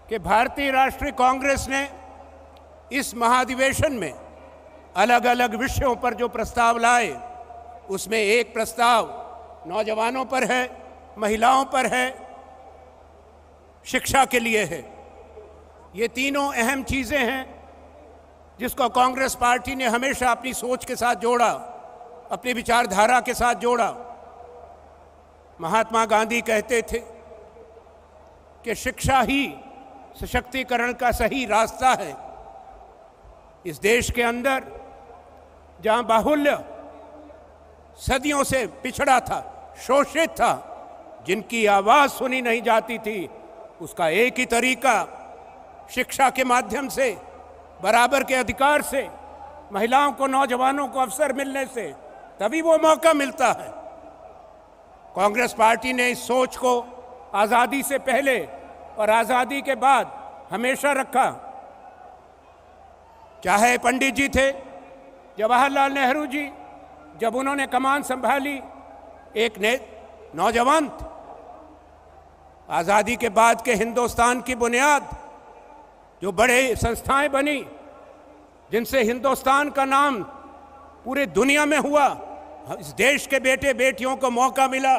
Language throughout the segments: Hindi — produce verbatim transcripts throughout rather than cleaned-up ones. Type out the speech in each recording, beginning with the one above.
कि भारतीय राष्ट्रीय कांग्रेस ने इस महाधिवेशन में अलग अलग विषयों पर जो प्रस्ताव लाए, उसमें एक प्रस्ताव नौजवानों पर है, महिलाओं पर है, शिक्षा के लिए है। ये तीनों अहम चीज़ें हैं जिसको कांग्रेस पार्टी ने हमेशा अपनी सोच के साथ जोड़ा, अपनी विचारधारा के साथ जोड़ा। महात्मा गांधी कहते थे कि शिक्षा ही सशक्तिकरण का सही रास्ता है। इस देश के अंदर जहां बाहुल्य सदियों से पिछड़ा था, शोषित था, जिनकी आवाज़ सुनी नहीं जाती थी, उसका एक ही तरीका शिक्षा के माध्यम से, बराबर के अधिकार से, महिलाओं को, नौजवानों को अवसर मिलने से, तभी वो मौका मिलता है। कांग्रेस पार्टी ने इस सोच को आज़ादी से पहले और आज़ादी के बाद हमेशा रखा। चाहे पंडित जी थे, जवाहरलाल नेहरू जी, जब उन्होंने कमान संभाली, एक ने नौजवान थे। आज़ादी के बाद के हिंदुस्तान की बुनियाद, जो बड़े संस्थाएं बनी, जिनसे हिंदुस्तान का नाम पूरे दुनिया में हुआ, इस देश के बेटे बेटियों को मौका मिला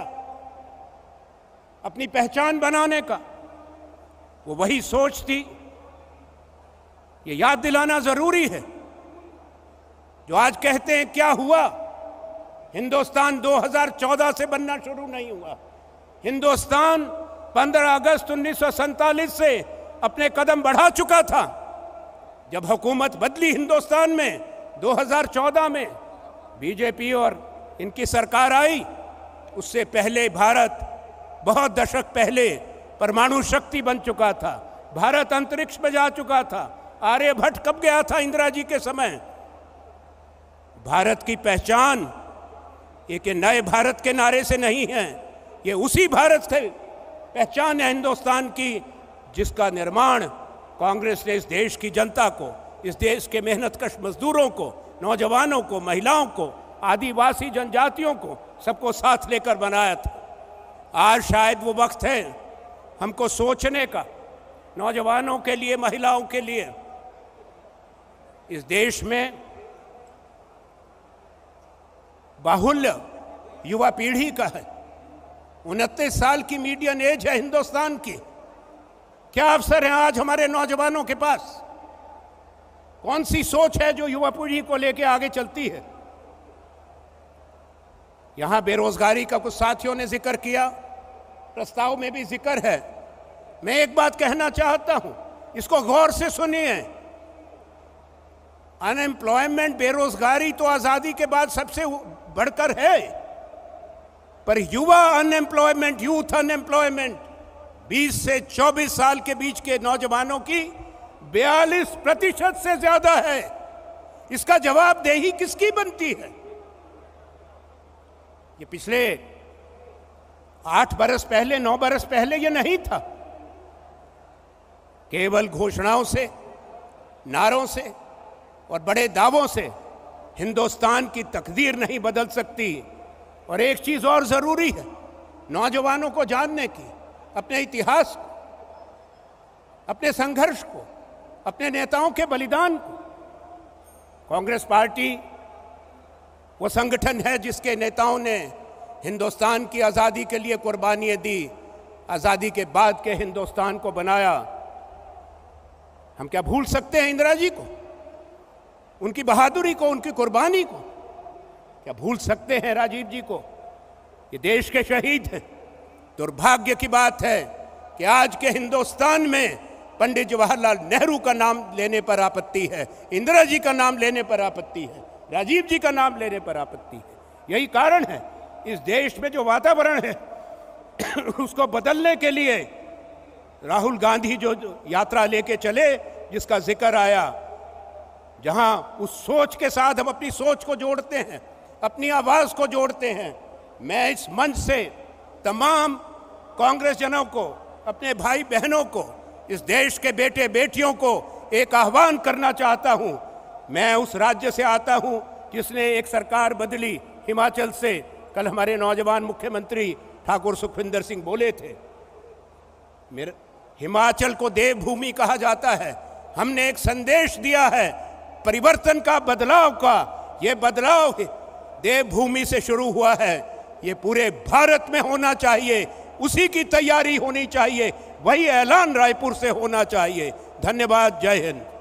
अपनी पहचान बनाने का, वो वही सोच थी। ये याद दिलाना जरूरी है। जो आज कहते हैं क्या हुआ, हिंदुस्तान दो हज़ार चौदह से बनना शुरू नहीं हुआ। हिंदुस्तान पंद्रह अगस्त उन्नीस सौ सैंतालीस से अपने कदम बढ़ा चुका था। जब हुकूमत बदली हिंदुस्तान में दो हज़ार चौदह में, बीजेपी और इनकी सरकार आई, उससे पहले भारत बहुत दशक पहले परमाणु शक्ति बन चुका था। भारत अंतरिक्ष में जा चुका था। आर्यभट्ट कब गया था? इंदिरा जी के समय। भारत की पहचान एक नए भारत के नारे से नहीं है, ये उसी भारत से पहचान है हिंदुस्तान की, जिसका निर्माण कांग्रेस ने इस देश की जनता को, इस देश के मेहनतकश मजदूरों को, नौजवानों को, महिलाओं को, आदिवासी जनजातियों को, सबको साथ लेकर बनाया था। आज शायद वो वक्त है हमको सोचने का, नौजवानों के लिए, महिलाओं के लिए। इस देश में बाहुल्य युवा पीढ़ी का है। उनतीस साल की मीडियन एज है हिंदुस्तान की। क्या अवसर है आज हमारे नौजवानों के पास? कौन सी सोच है जो युवा पीढ़ी को लेकर आगे चलती है? यहां बेरोजगारी का कुछ साथियों ने जिक्र किया, प्रस्ताव में भी जिक्र है। मैं एक बात कहना चाहता हूं, इसको गौर से सुनिए। अनएम्प्लॉयमेंट, बेरोजगारी तो आजादी के बाद सबसे बढ़कर है, पर युवा अनएम्प्लॉयमेंट, यूथ अनएम्प्लॉयमेंट, बीस से चौबीस साल के बीच के नौजवानों की बयालीस प्रतिशत से ज्यादा है। इसका जवाबदेही किसकी बनती है? ये पिछले आठ बरस पहले, नौ बरस पहले ये नहीं था। केवल घोषणाओं से, नारों से और बड़े दावों से हिंदुस्तान की तकदीर नहीं बदल सकती। और एक चीज और जरूरी है नौजवानों को जानने की, अपने इतिहास को, अपने संघर्ष को, अपने नेताओं के बलिदान को। कांग्रेस पार्टी वो संगठन है जिसके नेताओं ने हिंदुस्तान की आज़ादी के लिए कुर्बानियां दी, आज़ादी के बाद के हिंदुस्तान को बनाया। हम क्या भूल सकते हैं इंदिरा जी को, उनकी बहादुरी को, उनकी कुर्बानी को? क्या भूल सकते हैं राजीव जी को? ये देश के शहीद हैं। दुर्भाग्य की बात है कि आज के हिंदुस्तान में पंडित जवाहरलाल नेहरू का नाम लेने पर आपत्ति है, इंदिरा जी का नाम लेने पर आपत्ति है, राजीव जी का नाम लेने पर आपत्ति है। यही कारण है इस देश में जो वातावरण है उसको बदलने के लिए राहुल गांधी जो, जो यात्रा लेके चले, जिसका जिक्र आया, जहां उस सोच के साथ हम अपनी सोच को जोड़ते हैं, अपनी आवाज को जोड़ते हैं। मैं इस मंच से तमाम कांग्रेस जनों को, अपने भाई बहनों को, इस देश के बेटे बेटियों को एक आह्वान करना चाहता हूं। मैं उस राज्य से आता हूं जिसने एक सरकार बदली, हिमाचल से। कल हमारे नौजवान मुख्यमंत्री ठाकुर सुखविंदर सिंह बोले थे, मेरे हिमाचल को देवभूमि कहा जाता है। हमने एक संदेश दिया है परिवर्तन का, बदलाव का। ये बदलाव देवभूमि से शुरू हुआ है, ये पूरे भारत में होना चाहिए, उसी की तैयारी होनी चाहिए, वही ऐलान रायपुर से होना चाहिए। धन्यवाद। जय हिंद।